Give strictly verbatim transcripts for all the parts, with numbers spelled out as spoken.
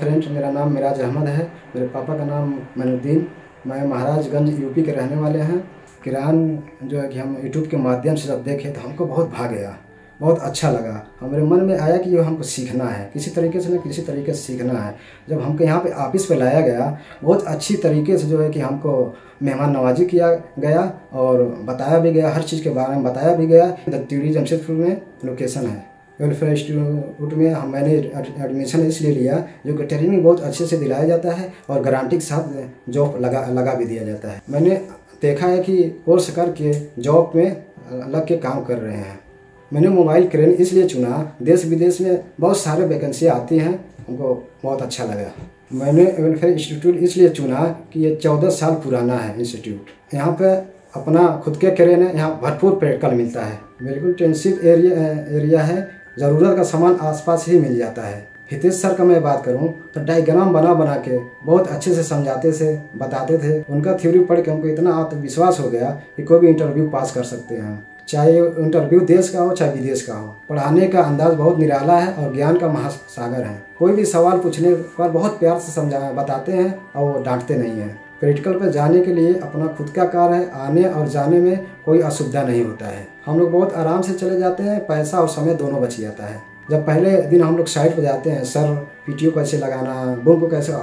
Friends, मेरा नाम मिराज अहमद है। मेरे पापा का नाम मैनुद्दीन। मैं महाराजगंज यूपी के रहने वाले हैं। किरान जो है कि हम यूट्यूब के माध्यम से जब देखे तो हमको बहुत भा गया, बहुत अच्छा लगा। हमारे मन में आया कि ये हमको सीखना है, किसी तरीके से न किसी तरीके से सीखना है। जब हमको यहाँ पे ऑफिस पे लाया गया, बहुत अच्छी तरीके से जो है कि हमको मेहमान नवाजी किया गया और बताया भी गया, हर चीज़ के बारे में बताया भी गया। दत्तीड़ी जमशेदपुर में लोकेशन है। वेलफेयर इंस्टीट्यूट में हम मैंने एडमिशन इसलिए लिया जो कि ट्रेनिंग बहुत अच्छे से दिलाया जाता है और गारंटी के साथ जॉब लगा लगा भी दिया जाता है। मैंने देखा है कि कोर्स करके जॉब में लग के काम कर रहे हैं। मैंने मोबाइल क्रेन इसलिए चुना, देश विदेश में बहुत सारे वैकेंसी आती हैं, हमको बहुत अच्छा लगा। मैंने वेलफेयर इंस्टीट्यूट इसलिए चुना कि ये चौदह साल पुराना है इंस्टीट्यूट। यहाँ पे अपना खुद के क्रेन है, यहाँ भरपूर प्रैक्टिकल मिलता है। बिल्कुल टेंसिव एरिया एरिया है, ज़रूरत का सामान आसपास ही मिल जाता है। हितेश सर का मैं बात करूं तो डायग्राम बना बना के बहुत अच्छे से समझाते थे, बताते थे। उनका थ्योरी पढ़ के हमको इतना आत्मविश्वास हो गया कि कोई भी इंटरव्यू पास कर सकते हैं, चाहे इंटरव्यू देश का हो चाहे विदेश का हो। पढ़ाने का अंदाज बहुत निराला है और ज्ञान का महासागर है। कोई भी सवाल पूछने पर बहुत प्यार से समझा बताते हैं और वो डांटते नहीं हैं। प्रैक्टिकल पर जाने के लिए अपना खुद का कार है, आने और जाने में कोई असुविधा नहीं होता है। हम लोग बहुत आराम से चले जाते हैं, पैसा और समय दोनों बच जाता है। जब पहले दिन हम लोग साइड पर जाते हैं, सर पीटीओ कैसे लगाना, बम को कैसे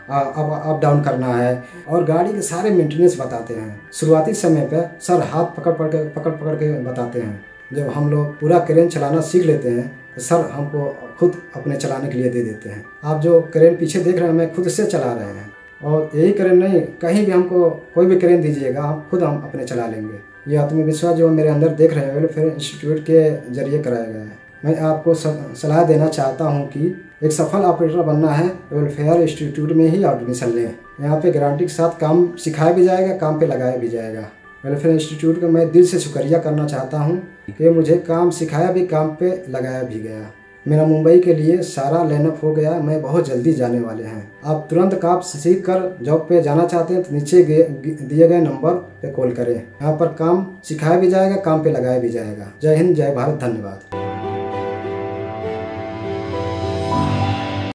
अप डाउन करना है और गाड़ी के सारे मेंटेनेंस बताते हैं। शुरुआती समय पर सर हाथ पकड़ पकड़ के पकड़ पकड़ के बताते हैं। जब हम लोग पूरा क्रेन चलाना सीख लेते हैं तो सर हमको खुद अपने चलाने के लिए दे देते हैं। आप जो क्रेन पीछे देख रहे हैं, मैं खुद से चला रहे हैं और यही क्रेन नहीं, कहीं भी हमको कोई भी क्रेन दीजिएगा, हम खुद हम अपने चला लेंगे। ये आत्मविश्वास जो मेरे अंदर देख रहे हैं वेलफेयर इंस्टीट्यूट के जरिए कराया गया है। मैं आपको सलाह देना चाहता हूं कि एक सफल ऑपरेटर बनना है, वेलफेयर इंस्टीट्यूट में ही एडमिशन लें। यहाँ पे गारंटी के साथ काम सिखाया भी जाएगा, काम पे लगाया भी जाएगा। वेलफेयर इंस्टीट्यूट का मैं दिल से शुक्रिया करना चाहता हूँ कि मुझे काम सिखाया भी, काम पे लगाया भी गया। मेरा मुंबई के लिए सारा लाइनअप हो गया, मैं बहुत जल्दी जाने वाले हैं। आप तुरंत काम सीख कर जॉब पे जाना चाहते हैं तो नीचे दिए गए नंबर पे कॉल करें। यहाँ पर काम सिखाया भी जाएगा, काम पे लगाया भी जाएगा। जय हिंद, जय भारत, धन्यवाद।